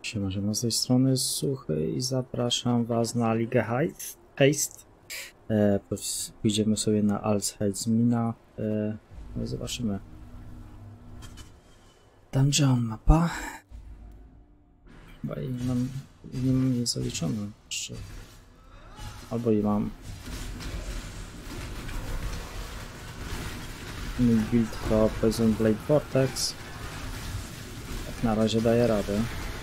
Siema, z tej strony Suchy i zapraszam was na Ligę Heist. Pójdziemy sobie na Alzheimina. No zobaczymy. Dungeon mapa. Chyba nie mam jej zaliczone jeszcze. Albo i mam. Mój build to Poison Blade Vortex. Jak na razie daje radę.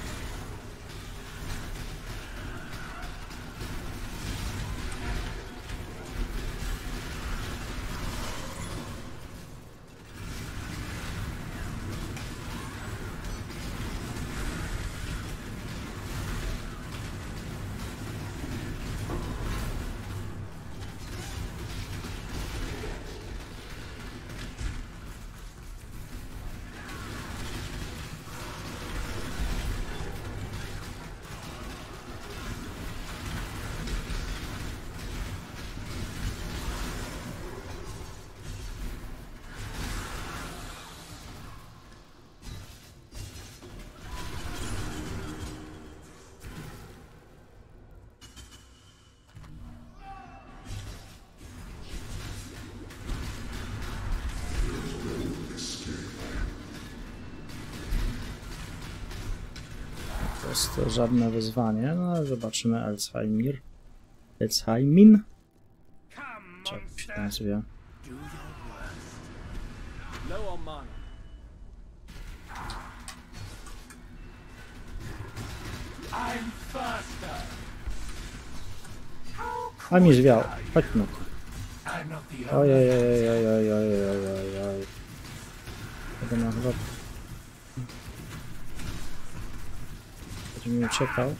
Jest to żadne wyzwanie, no ale zobaczymy. Alzheimin. Jak się nazywa? A mi zwiał. Chodź no. Ojej. Tego na chyba... Będzie mi uciekał.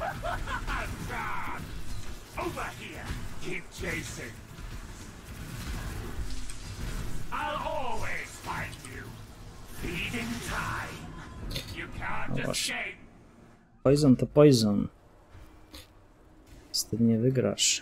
No właśnie. Poison to poison. Z tym nie wygrasz.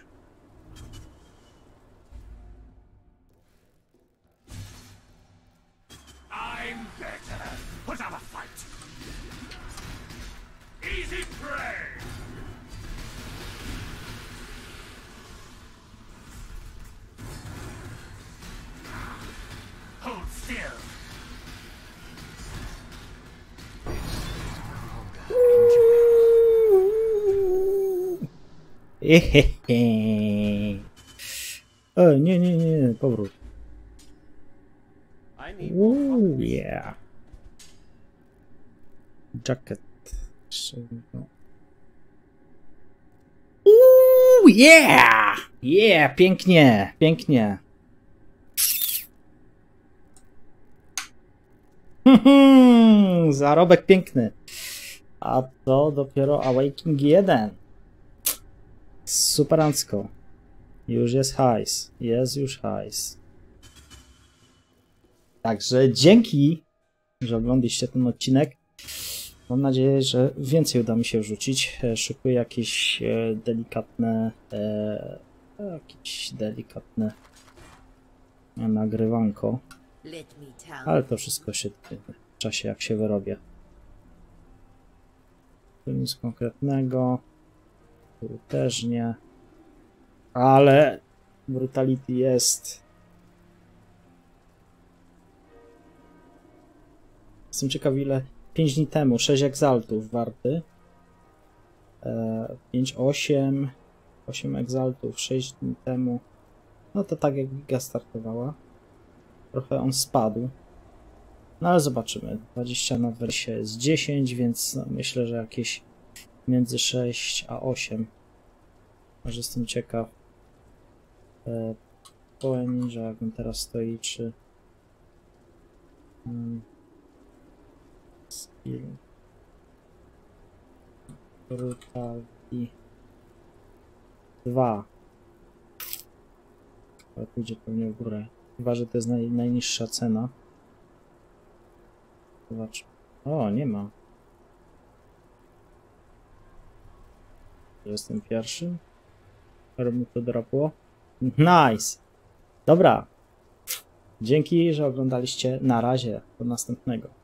Nie, powrót. Yeah. Jacket. Yeah, pięknie. Zarobek piękny. A to dopiero Awakening 1. Superancko. Już jest hajs. Jest już hajs. Także dzięki, że oglądaliście ten odcinek. Mam nadzieję, że więcej uda mi się wrzucić. Szykuję jakieś delikatne nagrywanko. Ale to wszystko się w czasie, jak się wyrobię. Tu nic konkretnego. Tu też nie. Ale brutality jest. Jestem ciekaw, ile 5 dni temu 6 egzaltów warty. 8 egzaltów 6 dni temu. No to tak jak giga startowała. Trochę on spadł. No ale zobaczymy. 20 na wersie jest 10, więc no, myślę, że jakieś między 6 a 8. Może jestem ciekaw. Poe Ninja, jak on teraz stoi, czy... Skill. Brutality 2. Ale pójdzie pewnie w górę. Chyba, że to jest najniższa cena. Zobacz. O, nie ma. Jestem pierwszy. Ale mu to drapło. Nice! Dobra. Dzięki, że oglądaliście. Na razie. Do następnego.